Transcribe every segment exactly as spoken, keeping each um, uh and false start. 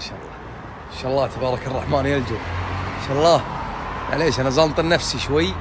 شاء الله ما شاء الله تبارك الرحمن يلجو ما شاء الله. معليش انا زنطن نفسي شوي.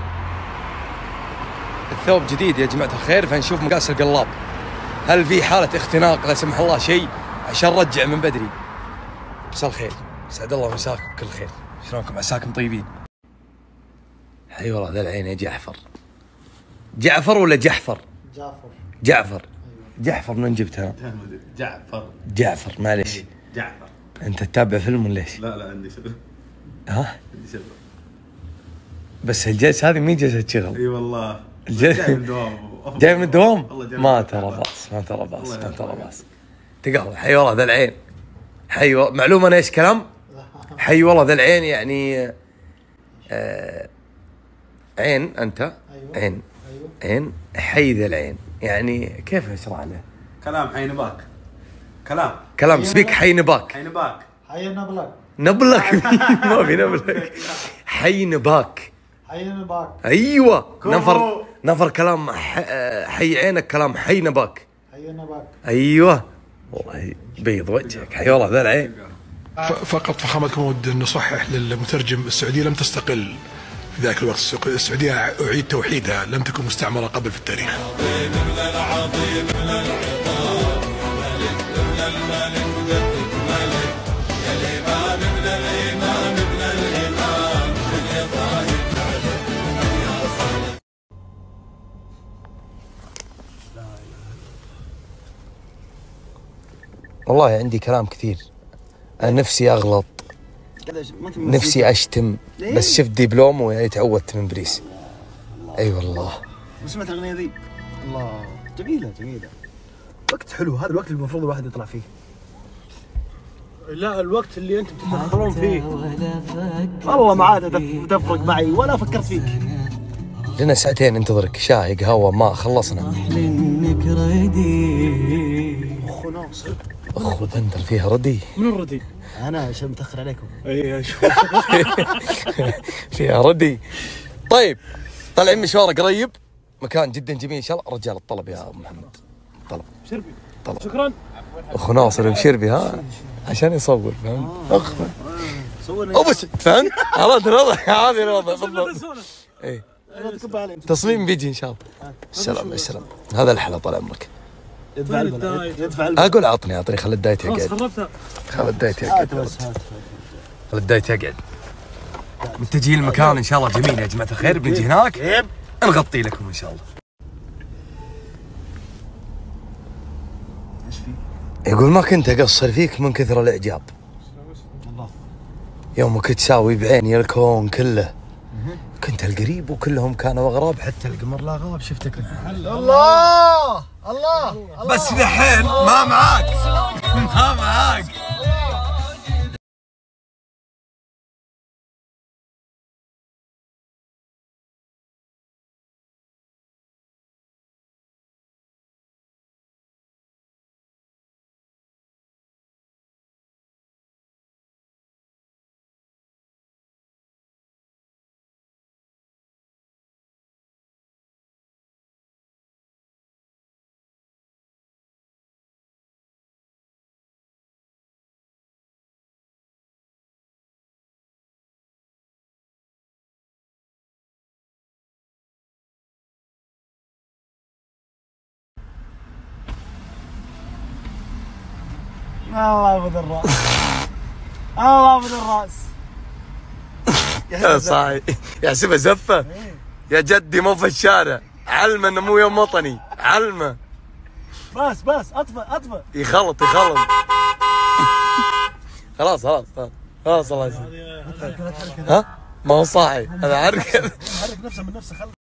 الثوب جديد يا جماعه الخير، فنشوف مقاس القلاب هل في حاله اختناق لا سمح الله شيء عشان نرجع من بدري. مساء الخير، سعد الله مساكم بكل خير. شلونكم؟ عساكم طيبين؟ اي والله ذا العين يا جعفر. جعفر ولا جحفر؟ جعفر. جعفر. جعفر من جبتها؟ جعفر. جعفر معليش. جعفر. انت تتابع فيلم ولا ايش؟ لا لا عندي شغل. ها؟ عندي شغل. بس الجلسه هذه مين جلسه شغل؟ اي والله. الجل... جاي من الدوام. جاي من الدوام؟ ما من ترى باس ما ترى باس ما ترى باس. تقهوى. حي والله ذا العين. حي و... معلومه انا ايش كلام؟ حي والله ذا العين يعني آه... عين انت. أيوة. عين. أيوة. عين حي ذا العين يعني كيف اشرح له؟ كلام حي نباك. كلام. كلام سبيك حي نباك. حي نباك. حي نبلك. نبلك ما في نبلك. حي نباك. حي نباك. ايوه كوفو. نفر نفر كلام ح... حي عينك كلام حي نباك. حي نباك. ايوه والله بيض وجهك. حي والله ذا العين. فقط فخامتكم ود أن نصحح للمترجم، السعودية لم تستقل في ذاك الوقت، السعودية أعيد توحيدها، لم تكن مستعمرة قبل في التاريخ. والله عندي كلام كثير، أنا نفسي أغلط، نفسي أشتم، بس شفت دبلوم ويتعودت من بريس. أي أيوة والله. وسمعت الأغنية ذي؟ الله جميلة جميلة. وقت حلو، هذا الوقت اللي المفروض الواحد يطلع فيه. لا الوقت اللي انتم تتأخرون فيه. والله ما عاد تفرق معي ولا فكرت فيك. لنا ساعتين ننتظرك، شاي قهوة ما خلصنا. اخو ناصر. اخو بندر فيها ردي. من الردي؟ أنا عشان متأخر عليكم. اي شوف. فيها ردي. طيب طالعين مشوار قريب، مكان جدا جميل ان شاء الله. رجال الطلب يا ابو محمد. طلب. شربي. طلب. شكرا. اخو ناصر بشربي ها عشان يصور فهمت؟ اخ صورني. او بس فهمت؟ عرفت الوضع هذه الوضع بالضبط. اي تصميم بيجي ان شاء الله. السلام السلام. هذا الحلا طال عمرك. يدفع البلد. يدفع البلد. اقول عطني عطني خل الدايت خلاص يقعد. خربتها. خل الدايت هات يقعد. بس هات. خل الدايت يقعد. متجهين المكان ان شاء الله جميل يا جماعه الخير، بنجي هناك نغطي لكم ان شاء الله. ايش في؟ يقول ما كنت اقصر فيك من كثر الاعجاب. الله. يوم كنت تساوي بعيني الكون كله، كنت القريب وكلهم كانوا اغراب، حتى القمر لا غاب شفتك. الله الله. بس الحين ما معاك ما معاك. الله ابو الراس. الله ابو الراس. يا صاحي يحسبها زفه يا جدي، مو في الشارع. علمه انه مو يوم وطني، علمه. بس بس اطفى اطفى. يخلط يخلط. خلاص خلاص خلاص خلاص الله يسلمك. ها ما هو صاحي هذا عرق. حرك نفسه من نفسه. خل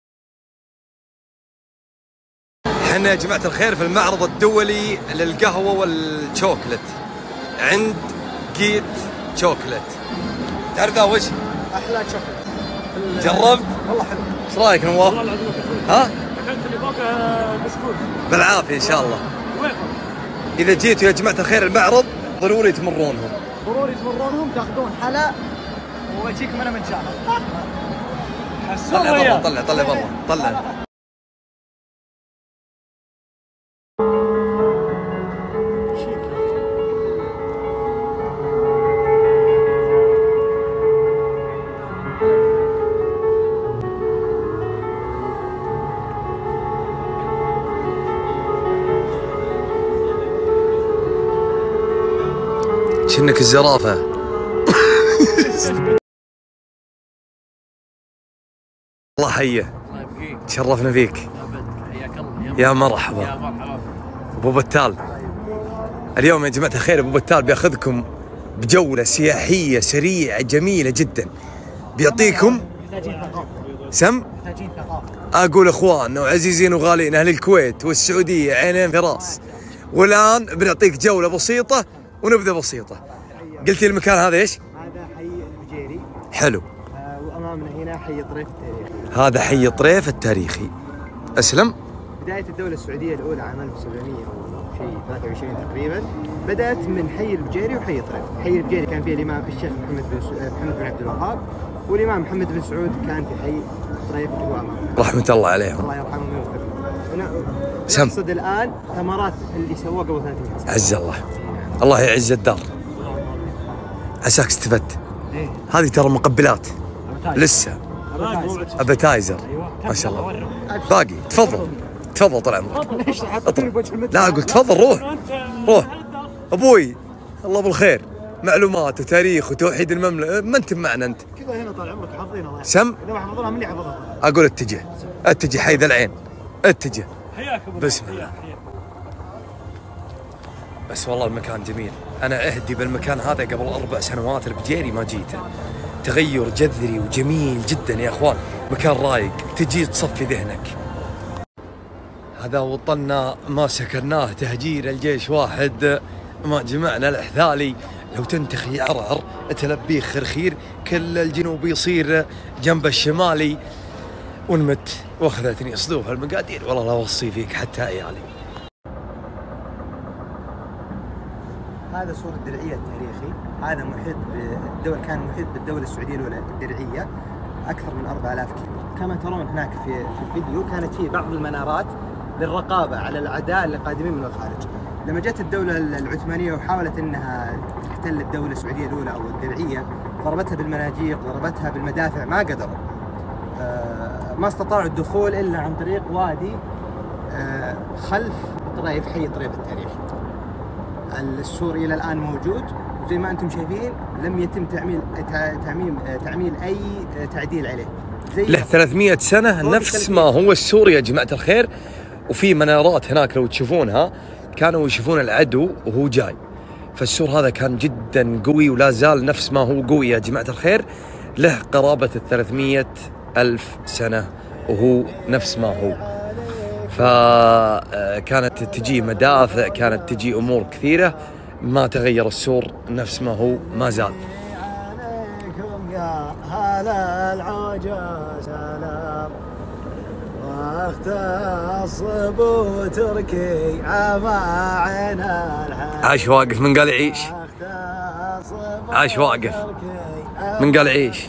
احنا يا جماعة الخير في المعرض الدولي للقهوة والشوكلت عند جيت شوكلت. تعرف ذا وش؟ احلى شوكلت. جربت؟ والله حلو. ايش رايك نواف؟ والله العظيم ها؟ اكلت اللي فوق بسكوت. بالعافية ان شاء الله. وين؟ اذا جيتوا يا جماعة الخير المعرض ضروري تمرونهم. ضروري تمرونهم تاخذون حلا واجيكم انا من شاء الله. طلع برا طلع طلع برا طلع. شنك الزرافة. الله حيه. تشرفنا فيك. يا مرحبا. يا مرحبا. ابو بتال، اليوم يا جماعة الخير ابو بتال بياخذكم بجولة سياحية سريعة جميلة جدا. بيعطيكم سم. اقول اخواننا وعزيزين وغالين اهل الكويت والسعودية عينين في راس. والان بنعطيك جولة بسيطة ونبذة بسيطة. قلتي المكان هذا ايش؟ هذا حي البجيري. حلو. آه وامامنا هنا حي طريف التاريخي. هذا حي طريف التاريخي. اسلم. بداية الدولة السعودية الأولى عام ألف وسبعمية أو شيء ثلاثة وعشرين تقريبا بدأت من حي البجيري وحي طريف. حي البجيري كان فيه الإمام الشيخ محمد بن سع... محمد بن عبد الوهاب، والإمام محمد بن سعود كان في حي طريف اللي هو أمامنا. رحمة الله عليهم. الله يرحمهم ويغفر. سم. نقصد الآن ثمرات اللي سووه قبل ثلاثمية سنة. عز الله. الله يعز الدار. عساك استفدت. إيه. هذه ترى مقبلات لسه. ابيتايزر. ما شاء الله. باقي. تفضل تفضل طال عمرك. ليش حاطين بوجه المدرسة؟ لا اقول تفضل روح روح. ابوي الله بالخير، معلومات وتاريخ وتوحيد المملكه. ما انت معنا انت. كذا هنا طال عمرك حافظين الله. سم. اذا ما حفظناها من اللي حفظها؟ اقول اتجه اتجه حي ذا العين. اتجه. حياكم. بسم الله. بس والله المكان جميل. انا اهدي بالمكان هذا قبل اربع سنوات البجيري ما جيته. تغير جذري وجميل جدا يا اخوان. مكان رايق تجي تصفي ذهنك. هذا وطننا ما سكرناه تهجير الجيش واحد ما جمعنا الاحذالي. لو تنتخي عرعر تلبيه خرخير كل الجنوب يصير جنب الشمالي. ونمت واخذتني صدوف المقادير والله لا اوصي فيك حتى عيالي. هذا سور الدرعية التاريخي. هذا محيط بالدول، كان محيط بالدولة السعودية الأولى الدرعية أكثر من أربعة آلاف كيلو. كما ترون هناك في في الفيديو كانت فيه بعض المنارات للرقابة على الأعداء اللي قادمين من الخارج. لما جت الدولة العثمانية وحاولت أنها تحتل الدولة السعودية الأولى أو الدرعية، ضربتها بالمناجيق، ضربتها بالمدافع، ما قدروا. آه ما استطاعوا الدخول إلا عن طريق وادي آه خلف طريف حي طريف التاريخي. السور الى الان موجود وزي ما انتم شايفين لم يتم تعميل تعميم تعميل اي تعديل عليه. زي له ثلاثمية سنة نفس ما هو السور يا جماعة الخير. وفي منارات هناك لو تشوفونها كانوا يشوفون العدو وهو جاي. فالسور هذا كان جدا قوي ولا زال نفس ما هو قوي يا جماعة الخير. له قرابة الثلاثمية ألف سنة وهو نفس ما هو. فكانت تجي مدافع، كانت تجي أمور كثيرة، ما تغير السور نفس ما هو ما زال. عليكم يا هلا العوجة سلام واختص ابو تركي عماعنا الحين. عاش واقف من قال يعيش. عاش واقف من قال يعيش.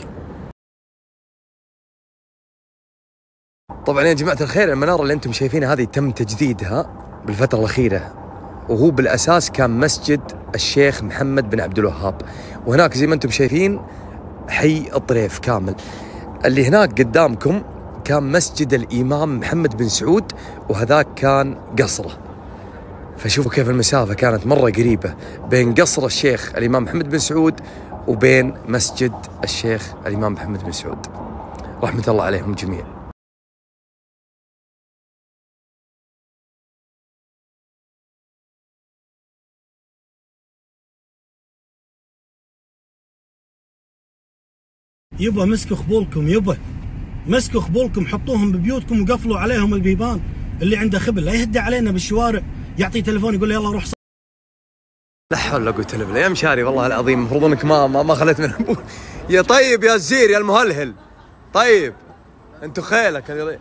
طبعا يا جماعة الخير المنارة اللي انتم شايفينها هذه تم تجديدها بالفترة الأخيرة، وهو بالأساس كان مسجد الشيخ محمد بن عبد الوهاب. وهناك زي ما انتم شايفين حي الطريف كامل. اللي هناك قدامكم كان مسجد الإمام محمد بن سعود، وهذاك كان قصره. فشوفوا كيف المسافة كانت مرة قريبة بين قصر الشيخ الإمام محمد بن سعود وبين مسجد الشيخ الإمام محمد بن سعود رحمة الله عليهم جميعا. يبا مسكوا خبولكم، يبا مسكوا خبولكم، حطوهم ببيوتكم وقفلوا عليهم البيبان. اللي عنده خبل لا يهدي علينا بالشوارع، يعطي تليفون يقول له يلا روح. لا حول ولا قوة الا بالله يا مشاري والله العظيم المفروض انك ما ما, ما خليت من ابوك. يا طيب يا الزير يا المهلهل. طيب انتو خيلك يا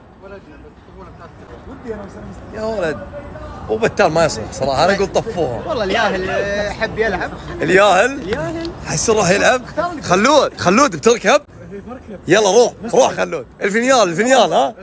ولد. وبالتال ما يصلح صراحة. انا اقول طفوها والله الياهل حب يلعب. الياهل الياهل حس روح يلعب. خلود خلود بتركب. يلا روح روح خلود. الفينيال الفينيال ها.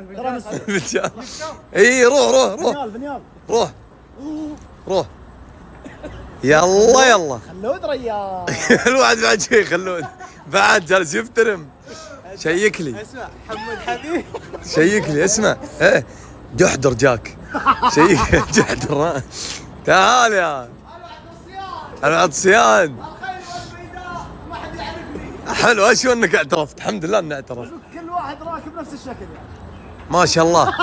اي روح روح روح روح روح يلا يلا. خلود ريال. الواحد بعد شيء خلود بعد جالس يفترم. شيك لي اسمع حمد حبيب شيك لي اسمع. ايه جحدر جاك شيك جحدر. تعال يا العطسيان حلو، اشوى انك اعترفت، الحمد لله اني اعترفت. كل واحد راكب نفس الشكل يعني. ما شاء الله.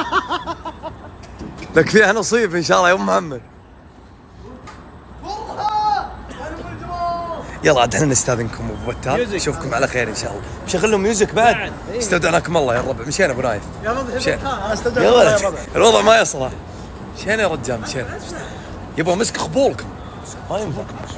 لك فيها نصيب ان شاء الله يا ام محمد. يلا عاد احنا نستاذنكم ابو بتال، نشوفكم على خير ان شاء الله. شغل لهم ميوزك بعد. استودعناكم الله يا الربع، مشينا ابو نايف. يا ربع مشينا. استودعك يا الله يا ولد ربع. الوضع ما يصلح. مشينا يا رجال مشينا. يبغى مسك خبولكم. ما ينفع.